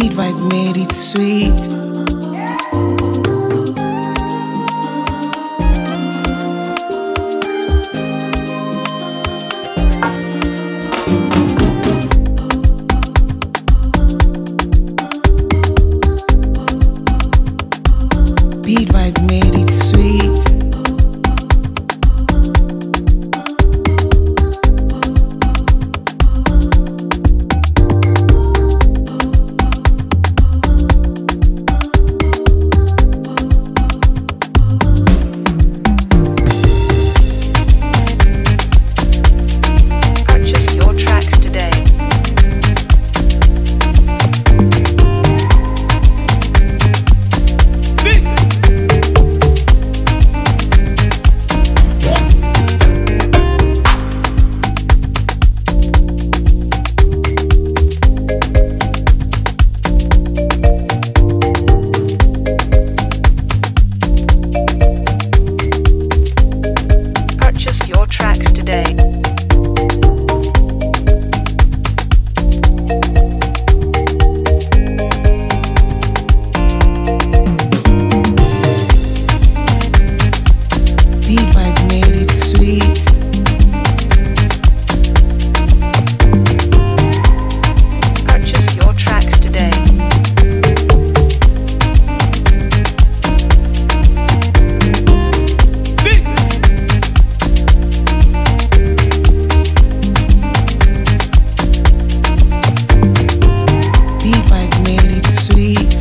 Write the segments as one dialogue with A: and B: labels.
A: Beatvibe made it sweet. Beatvibe made it sweet.
B: Purchase your tracks today. Purchase your tracks today.
A: Beatvibe made it sweet.
B: Purchase your tracks today.
A: Beatvibe made it sweet.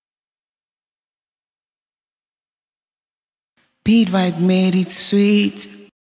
A: Beatvibe made it sweet.